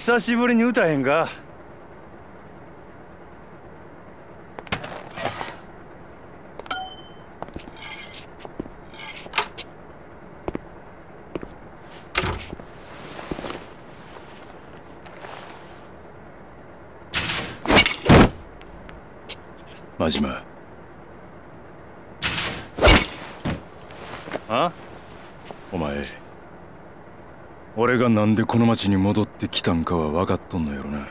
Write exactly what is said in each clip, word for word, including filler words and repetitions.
久しぶりに歌えへんか。 真島。 あ？ お前、俺がなんでこの町に戻ってきたんかは分かっとんのやろな。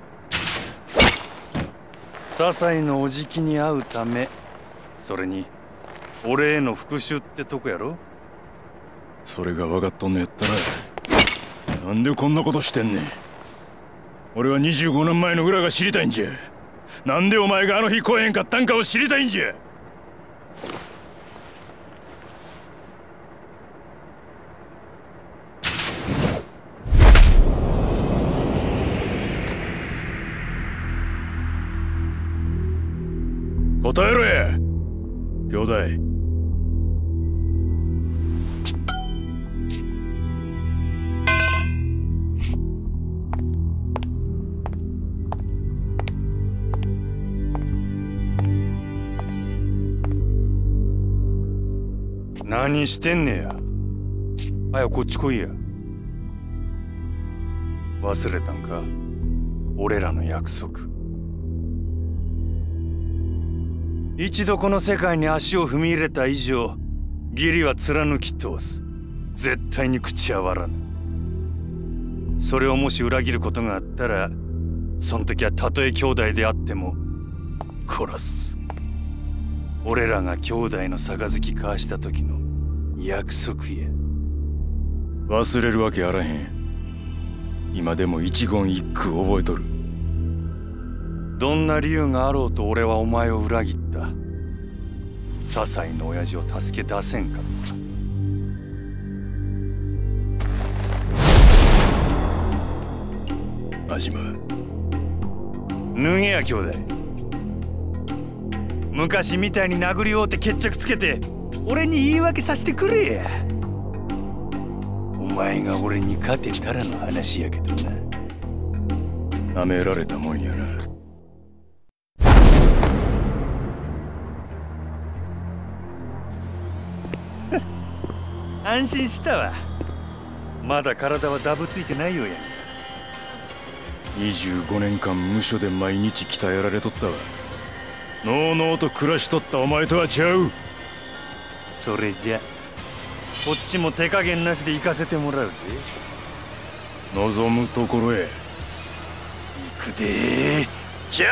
笹井のおじきに会うため、それに俺への復讐ってとこやろ。 それが分かっとんのやったらなんでこんなことしてんねん。俺はにじゅうごねんまえの裏が知りたいんじゃ。なんでお前があの日来えへんかったんかを知りたいんじゃ。答えろや、兄弟。 何してんねや。はやこっち来いや。忘れたんか、俺らの約束。一度この世界に足を踏み入れた以上、義理は貫き通す。絶対に口は割らぬ。それをもし裏切ることがあったら、そん時はたとえ兄弟であっても殺す。俺らが兄弟の杯交わした時の約束や。 忘れるわけあらへん。今でも一言一句覚えとる。 どんな理由があろうと俺はお前を裏切った。笹井の親父を助け出せんかった。真島、脱げや兄弟。昔みたいに殴り合うて決着つけて俺に言い訳させてくれや。お前が俺に勝てたらの話やけどな。 なめられたもんやな。 安心したわ。まだ体はダブついてないようやん。 にじゅうごねんかん無所で毎日鍛えられとったわ。のうのうと暮らしとったお前とはちゃう。 それじゃこっちも手加減なしで行かせてもらうぜ。 望むところへ行くで兄弟。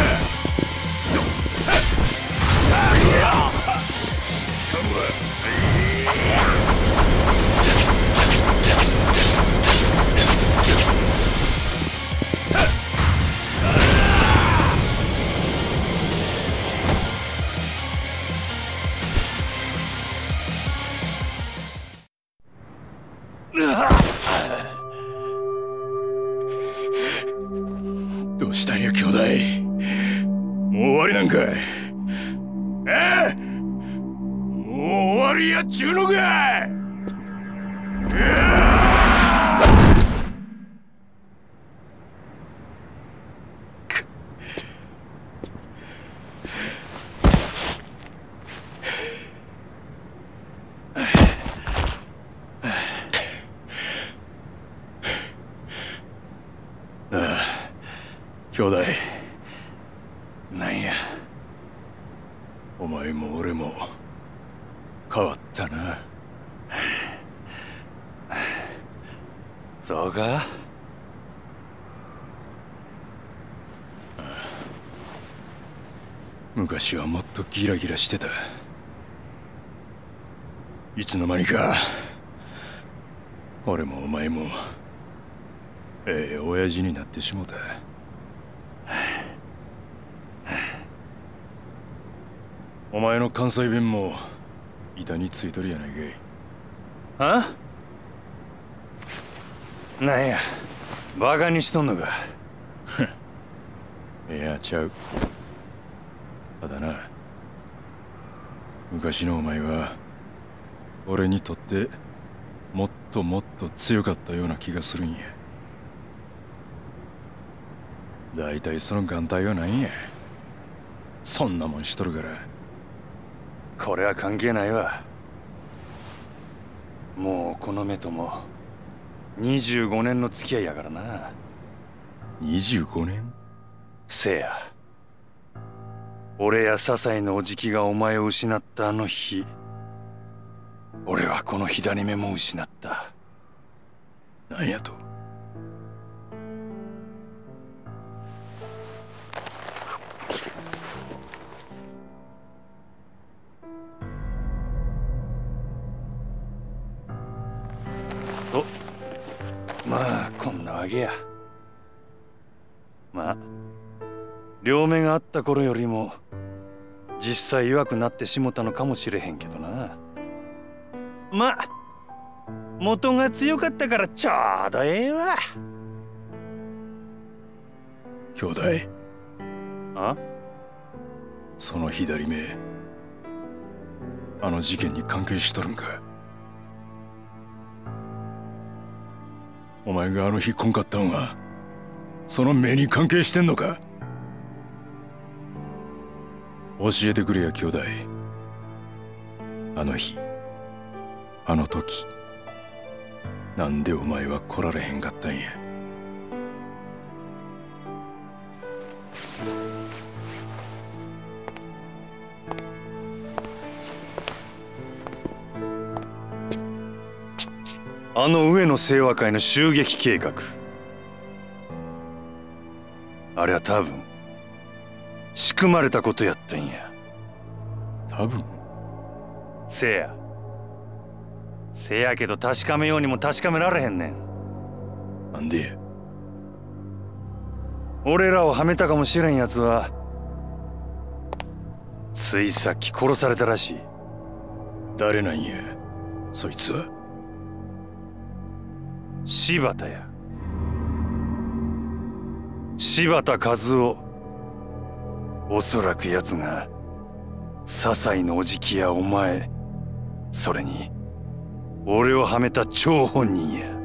Come on. かい。ええ、もう終わりやっちゅうのかい。うわ兄弟、 なんや、 お前も俺も変わったな。 そうか。 昔はもっとギラギラしてた。いつの間にか俺もお前もええ親父になってしもた。お前の関西弁も板についとるやないかい。 あ？なんや、バカにしとんのか。 いや、ちゃう。ただな、昔のお前は俺にとってもっともっと強かったような気がするんや。大体その眼帯は何や。そんなもんしとるから。 これは関係ないわ。もうこの目ともにじゅうごねんの付き合いやからな。 にじゅうごねん？ せや、俺や笹井のおじきがお前を失ったあの日、俺はこの左目も失った。 なんやと？ お、まあこんなわけや。まあ両目があった頃よりも実際弱くなってしもたのかもしれへんけどな。まあ元が強かったからちょうどええわ。 兄弟、 あ？ その左目、あの事件に関係しとるんか？お前があの日来んかったんはその目に関係してんのか？教えてくれや兄弟。あの日、あの時、なんでお前は来られへんかったんや。 あの上野清和会の襲撃計画、あれは多分仕組まれたことやったんや。 多分？ せやせやけど確かめようにも確かめられへんねん。 なんで？ 俺らをはめたかもしれんやつはついさっき殺されたらしい。 誰なんやそいつは？ 柴田や。柴田和夫。おそらく奴が笹井のおじきやお前、それに俺をはめた張本人や。